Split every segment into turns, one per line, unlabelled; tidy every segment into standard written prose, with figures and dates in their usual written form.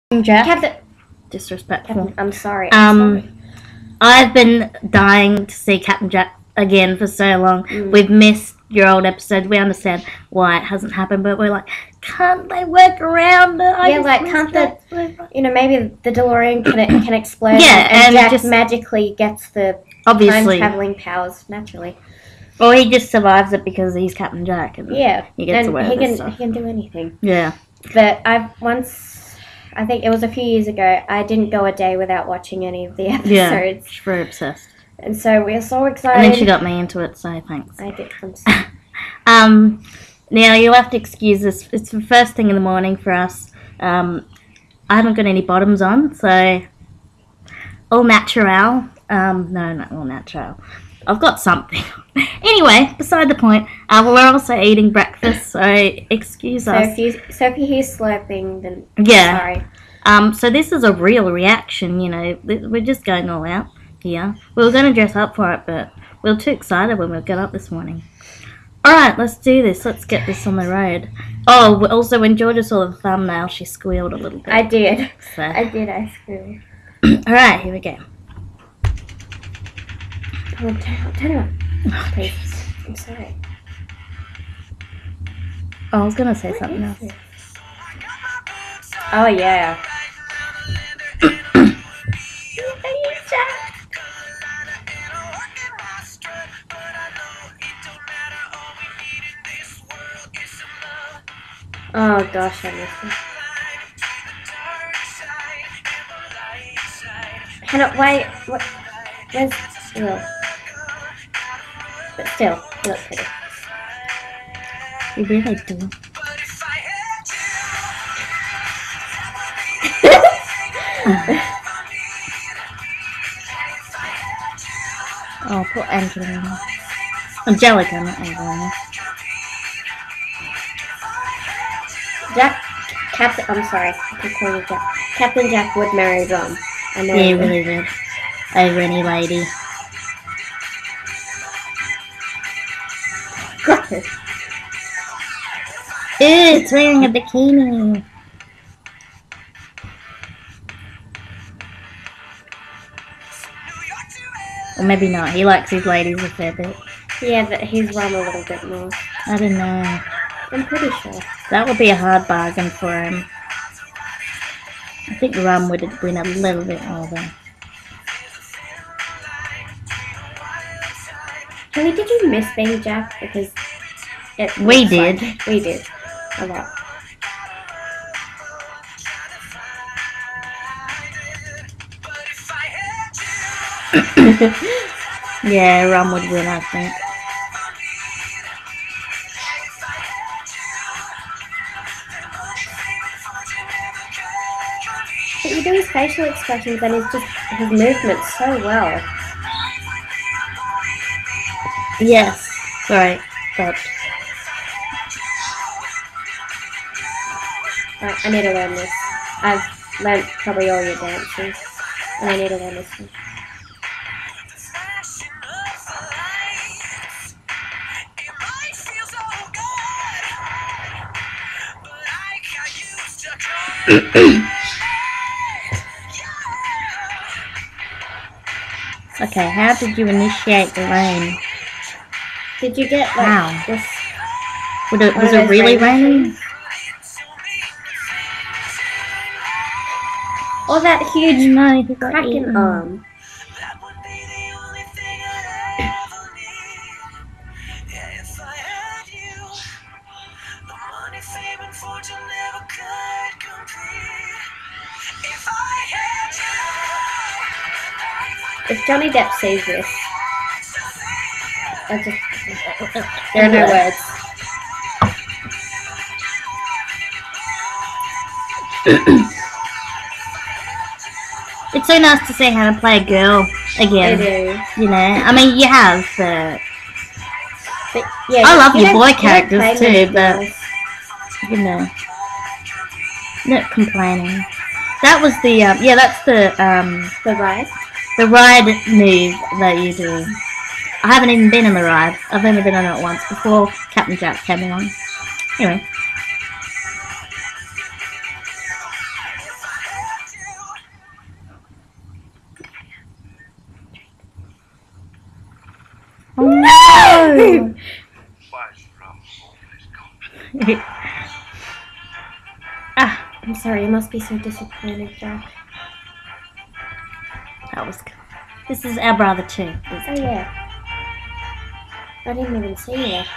Jack.
Captain.
Disrespectful.
I'm sorry. I'm sorry.
I've been dying to see Captain Jack again for so long. We've missed your old episode. We understand why it hasn't happened, but we're like, can't they work around it?
Can't maybe the DeLorean can explode.
Yeah,
and Jack just magically gets the time traveling powers naturally.
Or he just survives it because he's Captain Jack, and he gets away with
it. He can do anything.
Yeah.
But I think it was a few years ago, I didn't go a day without watching any of the episodes.
Yeah, she's very obsessed.
And so we're so excited.
And then she got me into it, so thanks.
I did.
Now, you'll have to excuse this. It's the first thing in the morning for us. I haven't got any bottoms on, so all natural. No, not all natural. I've got something. Anyway, beside the point, we're also eating breakfast, so excuse us.
So if you hear slurping, then
sorry. So this is a real reaction, We're just going all out here. We were going to dress up for it, but we were too excited when we got up this morning. Alright, let's do this. Let's get this on the road. Oh, also, when Georgia saw the thumbnail, she squealed a little bit.
I did.
So.
I squealed.
Alright, here we go.
Oh, turn it on. Oh, please. I'm sorry.
Oh, I was going to say something else.
Oh, yeah. Oh, gosh, I missed it. Wait, what? Where's Will? But still, you look pretty.
You really do. Oh, poor Angelina. Angelica, not Angelina.
I'm sorry, I keep calling you Jack. Captain Jack would marry Ron. I know.
Yeah, he really would. Over any lady. Ew, it's wearing a bikini. Or maybe not. He likes his ladies a fair bit.
Yeah, but he's Ron a little bit more.
I don't know.
I'm pretty sure.
That would be a hard bargain for him. I think Rum would win a little bit more though.
Kelly, did you miss being Jack? Because
we did.
We did. A lot.
Yeah, Rum would win, I think.
But you do his facial expressions and his movements so well.
Yes. Sorry. But
I need to learn this. I've learned probably all your dances, and I need to learn this one.
Okay, how did you initiate the rain?
Did you get this?
Was it really raining?
Or that huge cracking arm. If Johnny Depp sees this, there are no words.
It's so nice to see how to play a girl again.
It is.
I mean, you have, but
yeah,
I love your boy characters too, but not complaining. That was the that's the
ride.
The ride move that you do. I haven't even been in the ride. I've only been on it once before Captain Jack came along. Anyway.
too. I'm sorry, you must be so disappointed, Jack.
That was good. This is our brother too.
Oh yeah. I didn't even see that.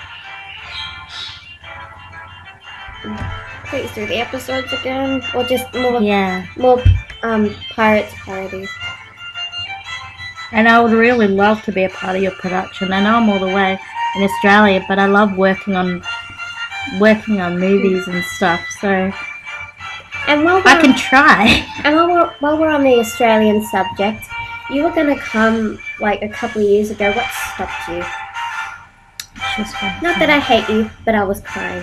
Please do the episodes again, or just more Pirates parodies.
And I would really love to be a part of your production. I know I'm all the way in Australia, but I love working on movies and stuff. So
and
I can try.
And while we're on the Australian subject, you were gonna come like a couple of years ago. What stopped you? Not that I hate you, but I was crying.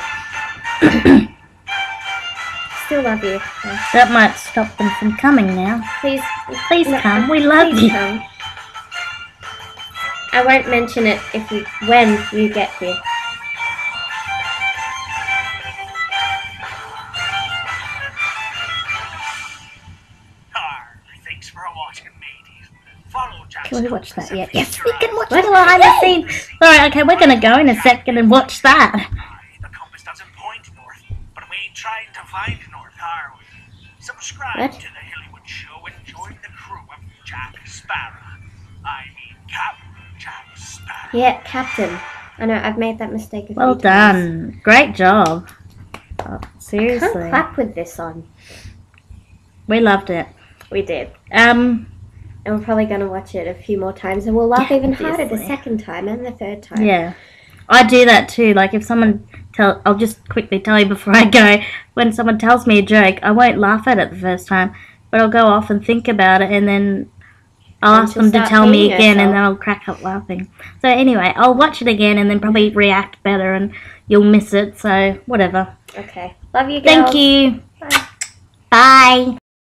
Still love you.
That might stop them from coming now.
Please
come. We love you.
Come. I won't mention it when you get here.
Thanks for watching, mateys. Follow Jack's.
Can we watch that yet? Yes, we can watch the behind the scenes. Alright, okay, we're gonna go in a second and watch that.
The compass doesn't point north, but we ain't trying to find north, are we? Subscribe to the Hillywood show and join the crew of Jack Sparrow. I mean, Captain Jack Sparrow.
Yeah, Captain. I know, I've made that mistake a few
Well
times.
done. Great job. Oh,
I
seriously.
can't clap with this on.
We loved it.
We did.
Um,
And we're probably going to watch it a few more times, and we'll laugh even harder the
obviously.
second time and the third time.
yeah. I do that too. Like if someone I'll just quickly tell you before I go, when someone tells me a joke, I won't laugh at it the first time, but I'll go off and think about it, and then I'll
And
ask
she'll
them to
start
tell me
hating
again, and
herself.
then I'll crack up laughing. So anyway, I'll watch it again and then probably react better, and you'll miss it, so whatever.
Okay. Love you, girls.
Thank you.
Bye.
Bye.